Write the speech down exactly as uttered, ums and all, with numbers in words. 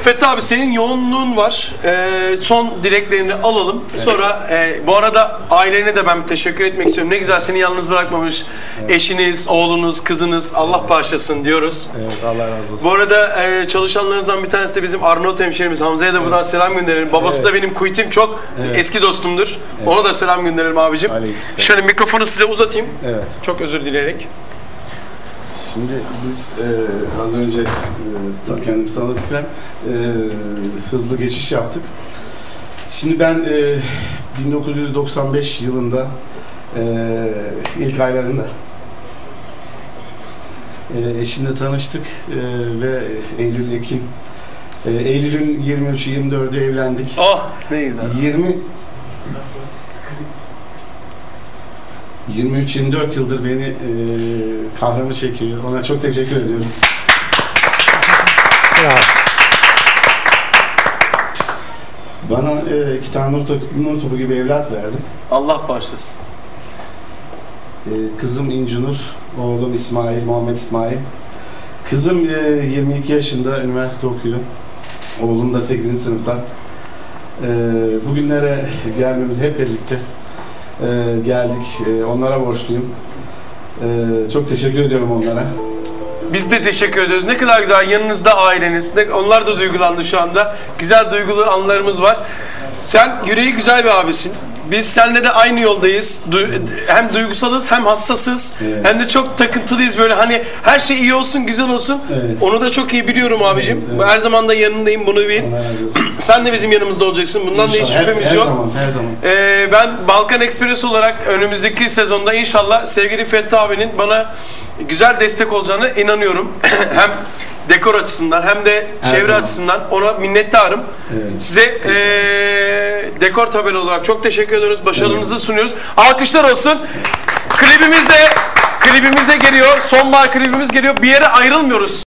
Fethi abi senin yoğunluğun var. Ee, son dileklerini alalım. Evet. Sonra e, bu arada ailelerine de ben bir teşekkür etmek istiyorum. Ne güzel seni yalnız bırakmamış. Evet. Eşiniz, oğlunuz, kızınız Allah evet. bağışlasın diyoruz. Evet, Allah razı olsun. Bu arada e, çalışanlarınızdan bir tanesi de bizim Arnavut hemşehrimiz Hamza'ya da buradan evet. selam gönderelim. Babası evet. da benim kuytim çok evet. eski dostumdur. Evet. Ona da selam gönderelim abicim. Aleykümselam. Şöyle mikrofonu size uzatayım. Evet. Çok özür dileyerek. Şimdi biz e, az önce e, kendimizi tanıtırken e, hızlı geçiş yaptık. Şimdi ben e, bin dokuz yüz doksan beş yılında e, ilk aylarında e, eşimle tanıştık e, ve Eylül-Ekim e, Eylül'ün yirmi üçü yirmi dördü evlendik. Oh ne güzel. yirmi yirmi üç yirmi dört yıldır beni e, kahrımı çekiyor. Ona çok teşekkür ediyorum. Ya. Bana e, iki tane nur, nur topu gibi evlat verdi. Allah bağışlasın. E, kızım İncinur, oğlum İsmail, Muhammed İsmail. Kızım e, yirmi iki yaşında, üniversite okuyor. Oğlum da sekizinci sınıfta. E, bugünlere gelmemiz hep birlikte. Ee, geldik. Ee, onlara borçluyum. Ee, çok teşekkür ediyorum onlara. Biz de teşekkür ediyoruz. Ne kadar güzel yanınızda aileniz. Ne, onlar da duygulandı şu anda. Güzel duygulu anlarımız var. Sen yüreği güzel bir abisin. Biz seninle de aynı yoldayız. Du hem duygusalız hem hassasız. Evet. Hem de çok takıntılıyız böyle hani her şey iyi olsun, güzel olsun. Evet. Onu da çok iyi biliyorum abicim. Evet, evet. Her zaman da yanındayım, bunu bil. Sen de bizim yanımızda olacaksın. Bundan inşallah. Da hiç şüphemiz her, her yok. Zaman, her zaman. Ee, ben Balkan Ekspres olarak önümüzdeki sezonda inşallah sevgili Fethi abinin bana güzel destek olacağına inanıyorum. Hem dekor açısından hem de her çevre zaman. Açısından ona minnettarım. Evet. Size ee, dekor tabela olarak çok teşekkür ediyoruz. Başarınızı evet. sunuyoruz. Alkışlar olsun. Klibimiz de klibimize geliyor. Sonbahar klibimiz geliyor. Bir yere ayrılmıyoruz.